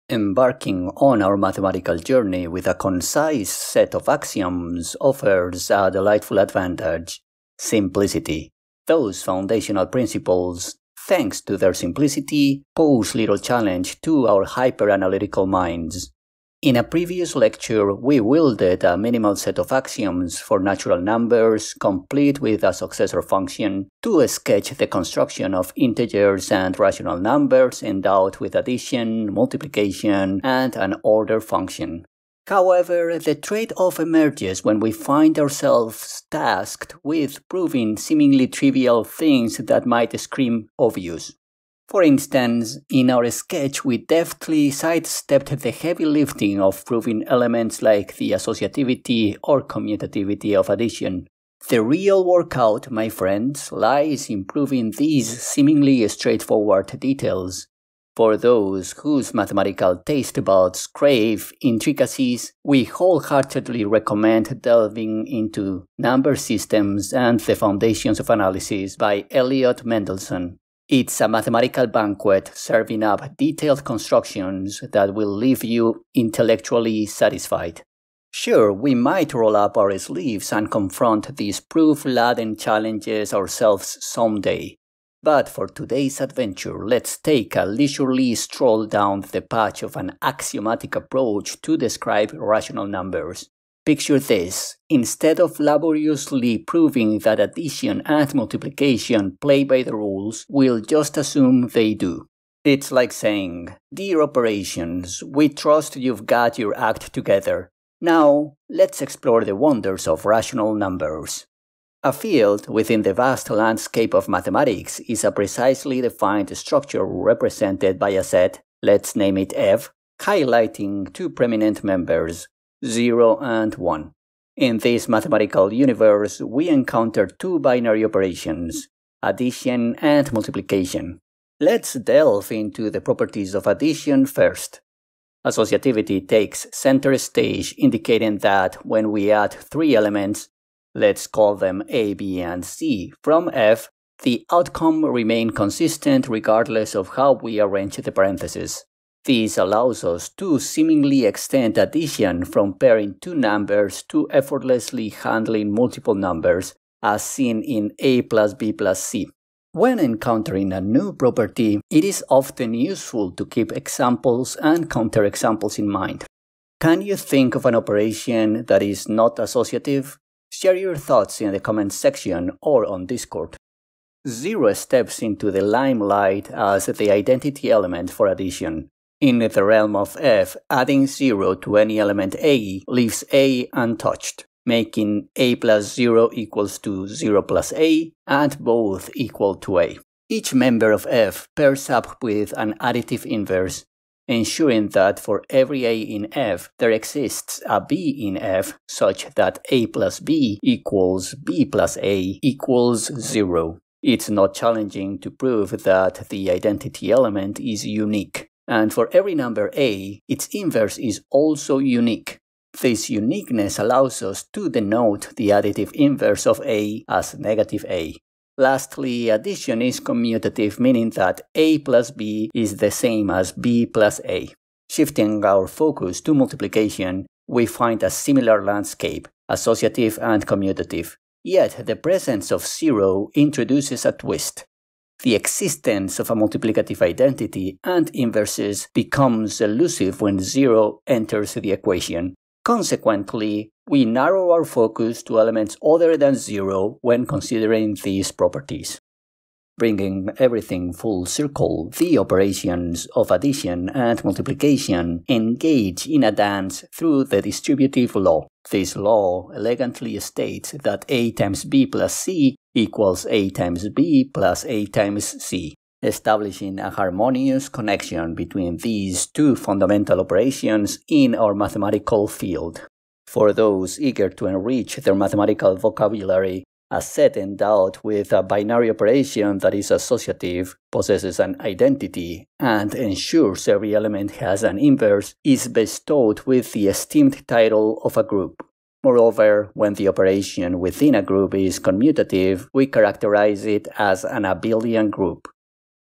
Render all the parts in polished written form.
Embarking on our mathematical journey with a concise set of axioms offers a delightful advantage: simplicity. Those foundational principles, thanks to their simplicity, pose little challenge to our hyper-analytical minds. In a previous lecture, we wielded a minimal set of axioms for natural numbers, complete with a successor function, to sketch the construction of integers and rational numbers endowed with addition, multiplication, and an order function. However, the trade-off emerges when we find ourselves tasked with proving seemingly trivial things that might scream obvious. For instance, in our sketch, we deftly sidestepped the heavy lifting of proving elements like the associativity or commutativity of addition. The real workout, my friends, lies in proving these seemingly straightforward details. For those whose mathematical taste buds crave intricacies, we wholeheartedly recommend delving into Number Systems and the Foundations of Analysis by Elliot Mendelssohn. It's a mathematical banquet serving up detailed constructions that will leave you intellectually satisfied. Sure, we might roll up our sleeves and confront these proof-laden challenges ourselves someday. But for today's adventure, let's take a leisurely stroll down the path of an axiomatic approach to describe rational numbers. Picture this: instead of laboriously proving that addition and multiplication play by the rules, we'll just assume they do. It's like saying, "Dear operations, we trust you've got your act together. Now, let's explore the wonders of rational numbers." A field within the vast landscape of mathematics is a precisely defined structure represented by a set, let's name it F, highlighting two prominent members, 0 and 1. In this mathematical universe, we encounter two binary operations, addition and multiplication. Let's delve into the properties of addition first. Associativity takes center stage, indicating that when we add three elements, let's call them A, B, and C, from F, the outcome remains consistent regardless of how we arrange the parentheses. This allows us to seemingly extend addition from pairing two numbers to effortlessly handling multiple numbers, as seen in A plus B plus C. When encountering a new property, it is often useful to keep examples and counterexamples in mind. Can you think of an operation that is not associative? Share your thoughts in the comments section or on Discord. 0 steps into the limelight as the identity element for addition. In the realm of F, adding 0 to any element A leaves A untouched, making A plus 0 equals to 0 plus A, and both equal to A. Each member of F pairs up with an additive inverse, ensuring that for every A in F, there exists a B in F such that A plus B equals B plus A equals 0. It's not challenging to prove that the identity element is unique. And for every number A, its inverse is also unique. This uniqueness allows us to denote the additive inverse of A as negative A. Lastly, addition is commutative, meaning that A plus B is the same as B plus A. Shifting our focus to multiplication, we find a similar landscape, associative and commutative. Yet the presence of 0 introduces a twist. The existence of a multiplicative identity and inverses becomes elusive when 0 enters the equation. Consequently, we narrow our focus to elements other than 0 when considering these properties. Bringing everything full circle, the operations of addition and multiplication engage in a dance through the distributive law. This law elegantly states that A times B plus C equals A times B plus A times C, establishing a harmonious connection between these two fundamental operations in our mathematical field. For those eager to enrich their mathematical vocabulary, a set endowed with a binary operation that is associative, possesses an identity, and ensures every element has an inverse is bestowed with the esteemed title of a group. Moreover, when the operation within a group is commutative, we characterize it as an abelian group.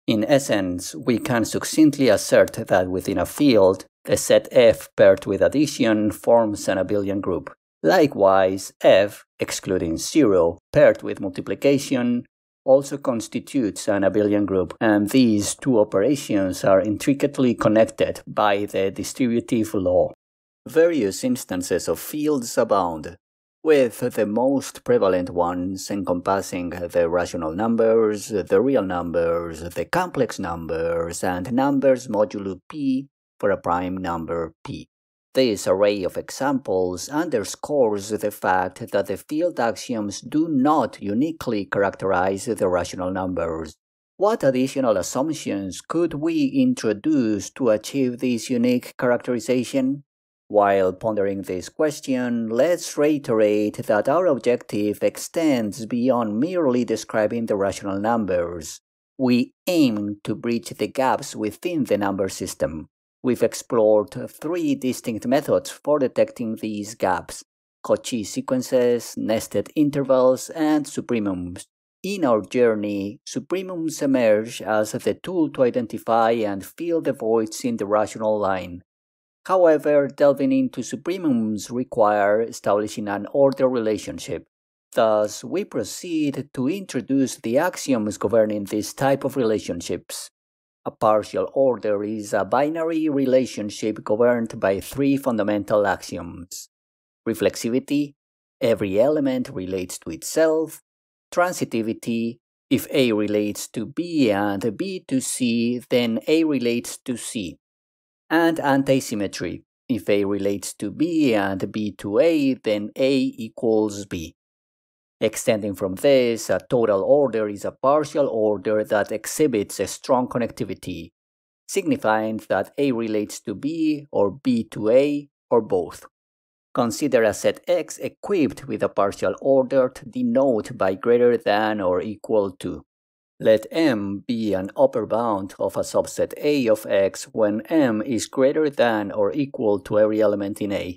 In essence, we can succinctly assert that within a field, the set F paired with addition forms an abelian group. Likewise, F, excluding 0, paired with multiplication, also constitutes an abelian group, and these two operations are intricately connected by the distributive law. Various instances of fields abound, with the most prevalent ones encompassing the rational numbers, the real numbers, the complex numbers, and numbers modulo p for a prime number p. This array of examples underscores the fact that the field axioms do not uniquely characterize the rational numbers. What additional assumptions could we introduce to achieve this unique characterization? While pondering this question, let's reiterate that our objective extends beyond merely describing the rational numbers. We aim to bridge the gaps within the number system. We've explored 3 distinct methods for detecting these gaps: Cauchy sequences, nested intervals, and supremums. In our journey, supremums emerge as the tool to identify and fill the voids in the rational line. However, delving into supremums requires establishing an order relationship. Thus, we proceed to introduce the axioms governing this type of relationships. A partial order is a binary relationship governed by 3 fundamental axioms: reflexivity, every element relates to itself; transitivity, if A relates to B and B to C, then A relates to C; and antisymmetry, if A relates to B and B to A, then A equals B. Extending from this, a total order is a partial order that exhibits a strong connectivity, signifying that A relates to B or B to A or both. Consider a set X equipped with a partial order denoted by greater than or equal to. Let M be an upper bound of a subset A of X when M is greater than or equal to every element in A.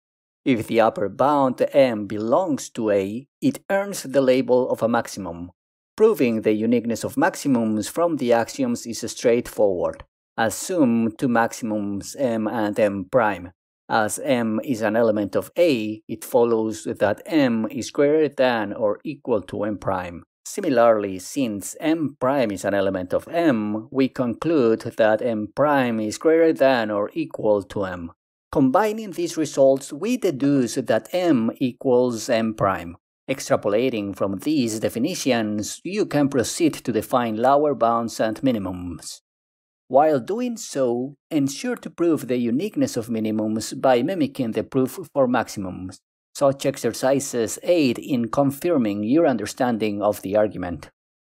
If the upper bound M belongs to A, it earns the label of a maximum. Proving the uniqueness of maximums from the axioms is straightforward. Assume 2 maximums M and M prime. As M is an element of A, it follows that M is greater than or equal to M prime. Similarly, since M prime is an element of M, we conclude that M prime is greater than or equal to M. Combining these results, we deduce that M equals M prime. Extrapolating from these definitions, you can proceed to define lower bounds and minimums. While doing so, ensure to prove the uniqueness of minimums by mimicking the proof for maximums. Such exercises aid in confirming your understanding of the argument.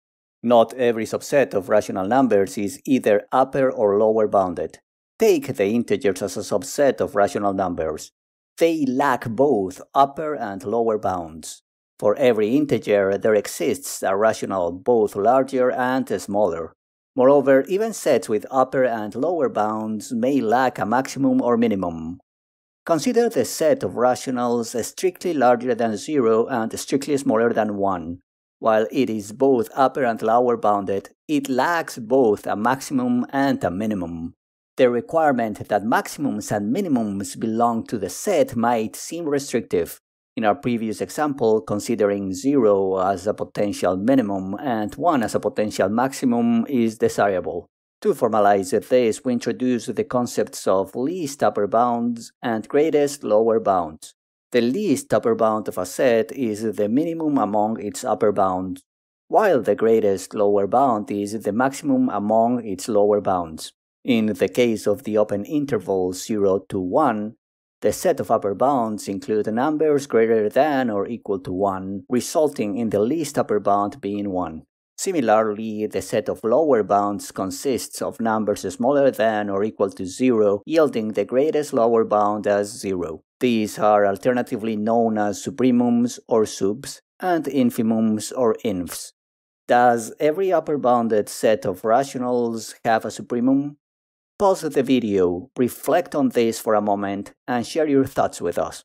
Not every subset of rational numbers is either upper or lower bounded. Take the integers as a subset of rational numbers. They lack both upper and lower bounds. For every integer, there exists a rational both larger and smaller. Moreover, even sets with upper and lower bounds may lack a maximum or minimum. Consider the set of rationals strictly larger than 0 and strictly smaller than 1. While it is both upper and lower bounded, it lacks both a maximum and a minimum. The requirement that maximums and minimums belong to the set might seem restrictive. In our previous example, considering 0 as a potential minimum and 1 as a potential maximum is desirable. To formalize this, we introduce the concepts of least upper bounds and greatest lower bounds. The least upper bound of a set is the minimum among its upper bounds, while the greatest lower bound is the maximum among its lower bounds. In the case of the open interval 0 to 1, the set of upper bounds include numbers greater than or equal to 1, resulting in the least upper bound being 1. Similarly, the set of lower bounds consists of numbers smaller than or equal to 0, yielding the greatest lower bound as 0. These are alternatively known as supremums or subs, and infimums or infs. Does every upper bounded set of rationals have a supremum? Pause the video, reflect on this for a moment, and share your thoughts with us.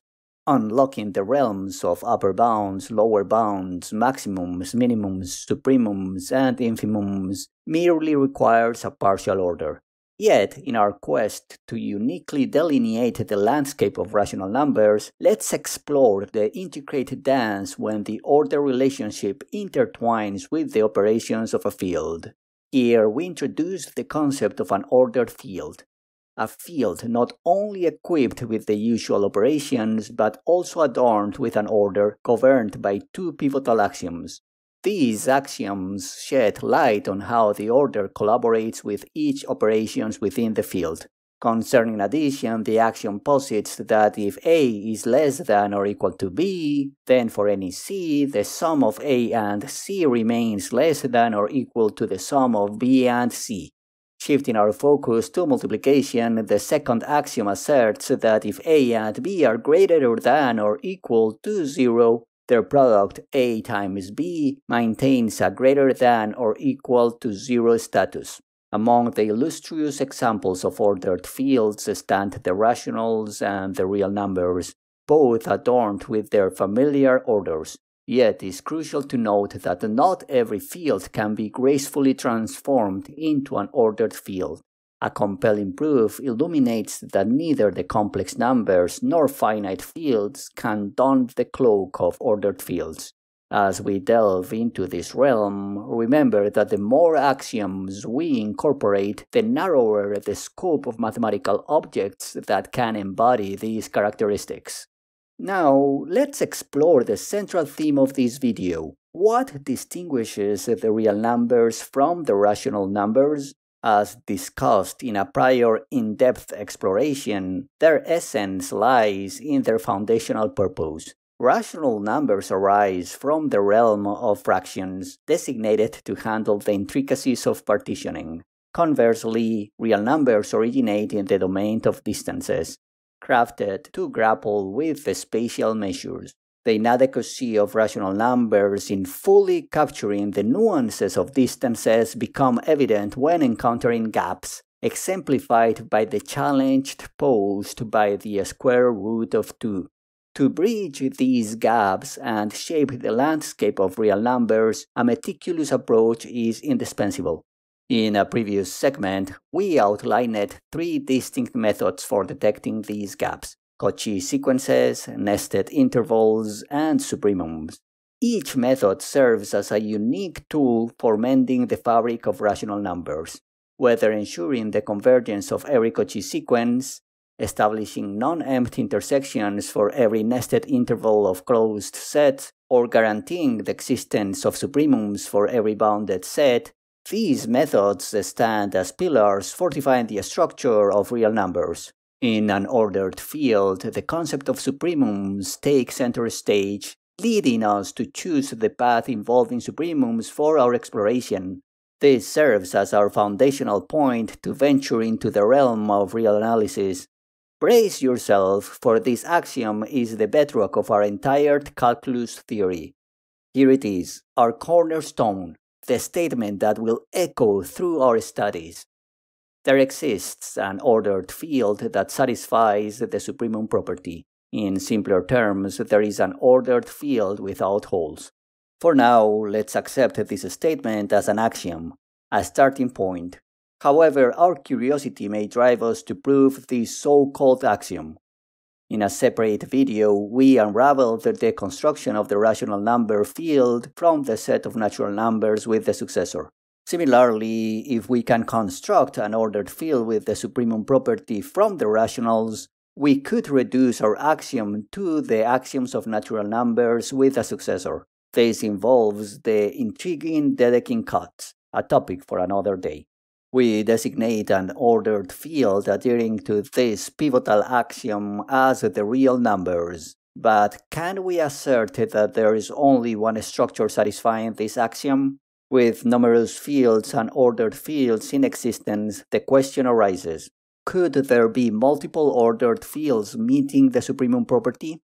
Unlocking the realms of upper bounds, lower bounds, maximums, minimums, supremums, and infimums merely requires a partial order. Yet, in our quest to uniquely delineate the landscape of rational numbers, let's explore the intricate dance when the order relationship intertwines with the operations of a field. Here we introduce the concept of an ordered field. A field not only equipped with the usual operations, but also adorned with an order governed by two pivotal axioms. These axioms shed light on how the order collaborates with each operations within the field. Concerning addition, the axiom posits that if A is less than or equal to B, then for any C, the sum of A and C remains less than or equal to the sum of B and C. Shifting our focus to multiplication, the second axiom asserts that if A and B are greater than or equal to 0, their product A times B maintains a greater than or equal to 0 status. Among the illustrious examples of ordered fields stand the rationals and the real numbers, both adorned with their familiar orders. Yet it is crucial to note that not every field can be gracefully transformed into an ordered field. A compelling proof illuminates that neither the complex numbers nor finite fields can don the cloak of ordered fields. As we delve into this realm, remember that the more axioms we incorporate, the narrower the scope of mathematical objects that can embody these characteristics. Now, let's explore the central theme of this video. What distinguishes the real numbers from the rational numbers? As discussed in a prior in-depth exploration, their essence lies in their foundational purpose. Rational numbers arise from the realm of fractions, designated to handle the intricacies of partitioning. Conversely, real numbers originate in the domain of distances, crafted to grapple with the spatial measures. The inadequacy of rational numbers in fully capturing the nuances of distances become evident when encountering gaps, exemplified by the challenge posed by the square root of 2. To bridge these gaps and shape the landscape of real numbers, a meticulous approach is indispensable. In a previous segment, we outlined 3 distinct methods for detecting these gaps: Cauchy sequences, nested intervals, and supremums. Each method serves as a unique tool for mending the fabric of rational numbers, whether ensuring the convergence of every Cauchy sequence, establishing non-empty intersections for every nested interval of closed sets, or guaranteeing the existence of supremums for every bounded set. These methods stand as pillars fortifying the structure of real numbers. In an ordered field, the concept of supremums takes center stage, leading us to choose the path involving supremums for our exploration. This serves as our foundational point to venture into the realm of real analysis. Brace yourself, for this axiom is the bedrock of our entire calculus theory. Here it is, our cornerstone, the statement that will echo through our studies. There exists an ordered field that satisfies the supremum property. In simpler terms, there is an ordered field without holes. For now, let's accept this statement as an axiom, a starting point. However, our curiosity may drive us to prove this so-called axiom. In a separate video, we unraveled the construction of the rational number field from the set of natural numbers with the successor. Similarly, if we can construct an ordered field with the supremum property from the rationals, we could reduce our axiom to the axioms of natural numbers with a successor. This involves the intriguing Dedekind cut, a topic for another day. We designate an ordered field adhering to this pivotal axiom as the real numbers. But can we assert that there is only one structure satisfying this axiom? With numerous fields and ordered fields in existence, the question arises: could there be multiple ordered fields meeting the supremum property?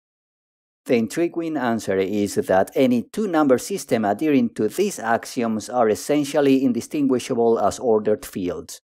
The intriguing answer is that any two-number system adhering to these axioms are essentially indistinguishable as ordered fields.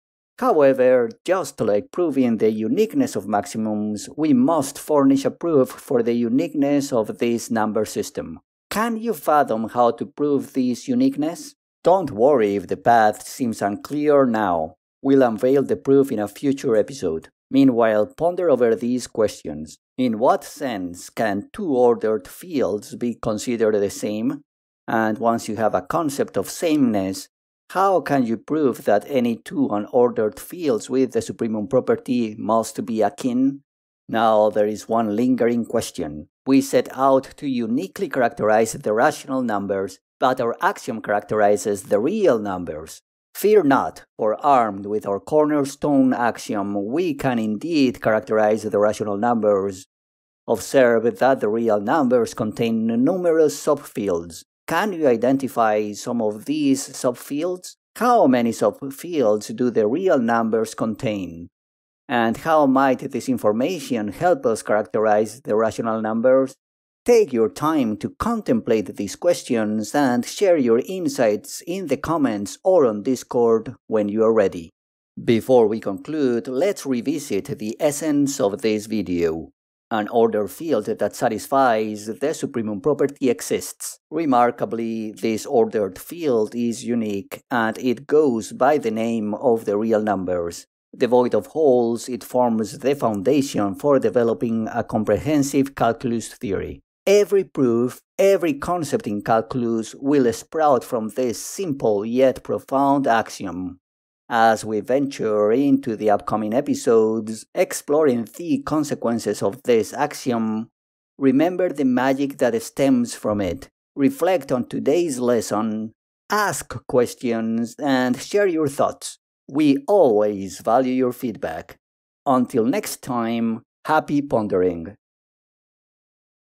However, just like proving the uniqueness of maximums, we must furnish a proof for the uniqueness of this number system. Can you fathom how to prove this uniqueness? Don't worry if the path seems unclear now. We'll unveil the proof in a future episode. Meanwhile, ponder over these questions. In what sense can two ordered fields be considered the same? And once you have a concept of sameness, how can you prove that any two unordered fields with the supremum property must be akin? Now there is one lingering question. We set out to uniquely characterize the rational numbers, but our axiom characterizes the real numbers. Fear not, for armed with our cornerstone axiom, we can indeed characterize the rational numbers. Observe that the real numbers contain numerous subfields. Can you identify some of these subfields? How many subfields do the real numbers contain? And how might this information help us characterize the rational numbers? Take your time to contemplate these questions and share your insights in the comments or on Discord when you are ready. Before we conclude, let's revisit the essence of this video. An ordered field that satisfies the supremum property exists. Remarkably, this ordered field is unique, and it goes by the name of the real numbers. Devoid of holes, it forms the foundation for developing a comprehensive calculus theory. Every proof, every concept in calculus will sprout from this simple yet profound axiom. As we venture into the upcoming episodes, exploring the consequences of this axiom, remember the magic that stems from it. Reflect on today's lesson, ask questions, and share your thoughts. We always value your feedback. Until next time, happy pondering.